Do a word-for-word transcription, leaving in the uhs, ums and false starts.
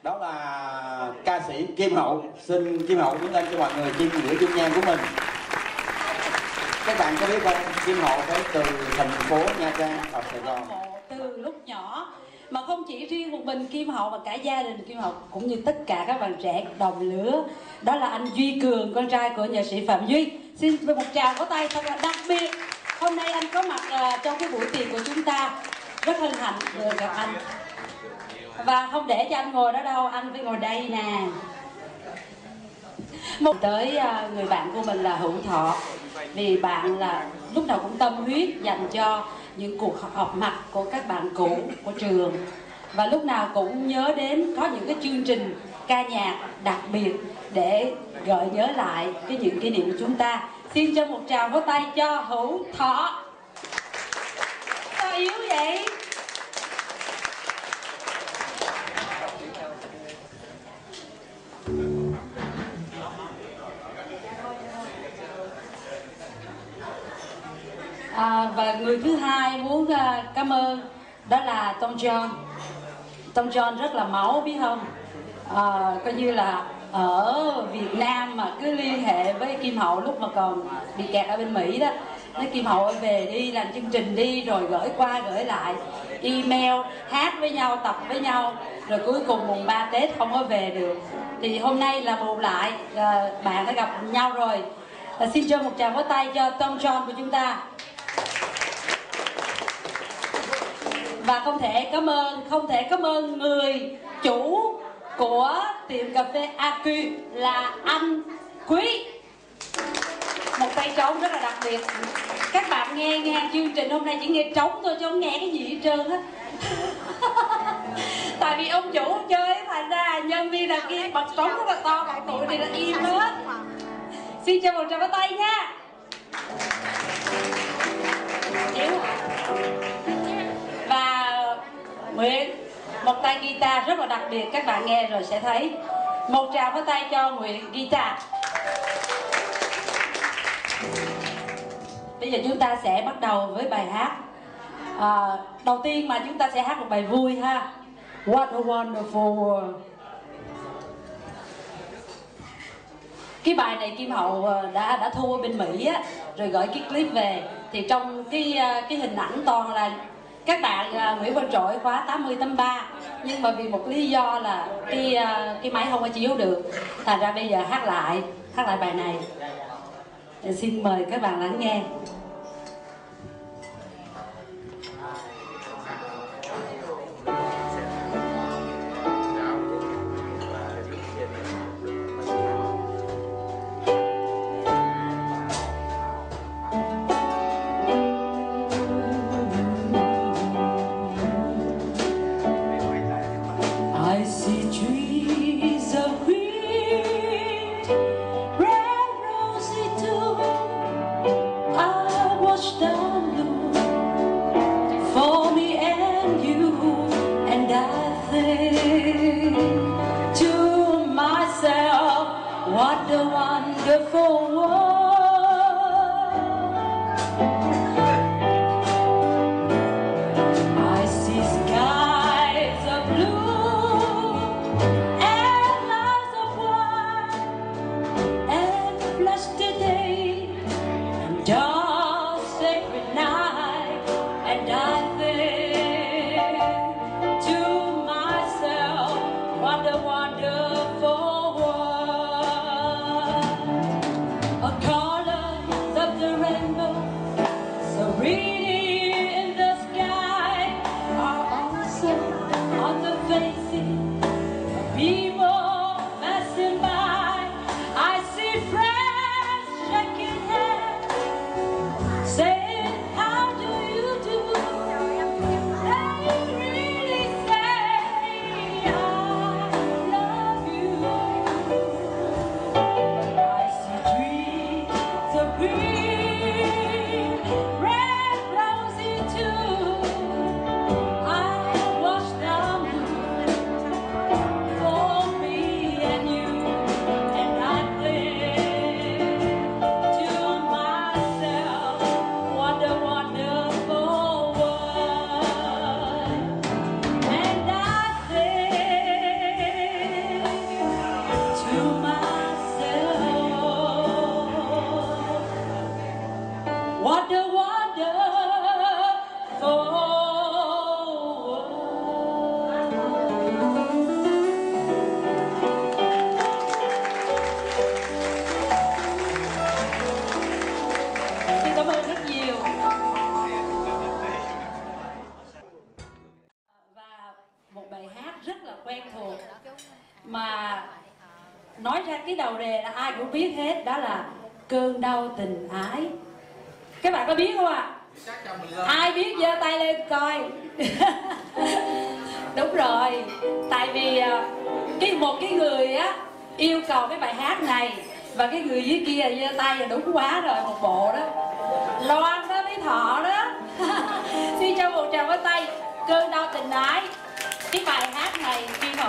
Đó là ca sĩ Kim Hậu. Xin Kim Hậu đứng lên cho mọi người chiêm ngưỡng dung nhan của mình. Các bạn có biết không, Kim Hậu tới từ thành phố Nha Trang ở Sài Gòn. Từ lúc nhỏ, mà không chỉ riêng một mình Kim Hậu mà cả gia đình Kim Hậu cũng như tất cả các bạn trẻ đồng lứa. Đó là anh Duy Cường, con trai của nhạc sĩ Phạm Duy. Xin một tràng vỗ tay thật là đặc biệt. Hôm nay anh có mặt uh, trong cái buổi tiệc của chúng ta. Rất hân hạnh được gặp anh. Và không để cho anh ngồi đó đâu, anh phải ngồi đây nè. Một tới uh, người bạn của mình là Hữu Thọ. Vì bạn là lúc nào cũng tâm huyết dành cho những cuộc họp mặt của các bạn cũ của trường. Và lúc nào cũng nhớ đến có những cái chương trình ca nhạc đặc biệt để gợi nhớ lại cái những kỷ niệm của chúng ta. Xin cho một tràng vỗ tay cho Hữu Thọ. Sao yếu vậy? À, và người thứ hai muốn uh, cảm ơn đó là Tom John. Tom John rất là máu biết không? À, coi như là ở Việt Nam mà cứ liên hệ với Kim Hậu lúc mà còn bị kẹt ở bên Mỹ đó. Nói Kim Hậu ơi về đi, làm chương trình đi, rồi gửi qua gửi lại, email, hát với nhau, tập với nhau, rồi cuối cùng mùng ba Tết không có về được. Thì hôm nay là bù lại, à, bạn đã gặp nhau rồi. À, xin cho một tràng vỗ tay cho Tom John của chúng ta. Và không thể cảm ơn, không thể cảm ơn người chủ của tiệm cà phê a quy là anh Quý. Một tay trống rất là đặc biệt. Các bạn nghe nghe chương trình hôm nay chỉ nghe trống thôi chứ không nghe cái gì hết trơn á. Tại vì ông chủ chơi thành ra nhân viên là kia bật trống rất là to, còn tụi thì là im hết. Xin cho một tràng vỗ tay nha. Và Nguyễn, một tay guitar rất là đặc biệt, các bạn nghe rồi sẽ thấy. Một tràng vỗ tay cho Nguyễn guitar. Bây giờ chúng ta sẽ bắt đầu với bài hát. À, đầu tiên mà chúng ta sẽ hát một bài vui ha. What a wonderful world. Cái bài này Kim Hậu đã đã thu ở bên Mỹ á, rồi gửi cái clip về. Thì trong cái cái hình ảnh toàn là các bạn Nguyễn Văn Trỗi khóa tám mươi tám ba, nhưng mà vì một lý do là cái cái máy không có chiếu được, thành ra bây giờ hát lại hát lại bài này. Để xin mời các bạn lắng nghe. What a wonderful world. I see skies of blue and clouds of white, and blessed day and dark sacred night, and I think to myself, what a wonderful for mà nói ra cái đầu đề là ai cũng biết hết, đó là Cơn Đau Tình Ái. Các bạn có biết không ạ? À? Ai biết giơ tay lên coi. Đúng rồi, tại vì cái một cái người á yêu cầu cái bài hát này và cái người dưới kia giơ tay là đúng quá rồi, một bộ đó. Loan đó với Thọ đó. Xin cho một tràng pháo tay. Cơn Đau Tình Ái. Cái bài hát này Kim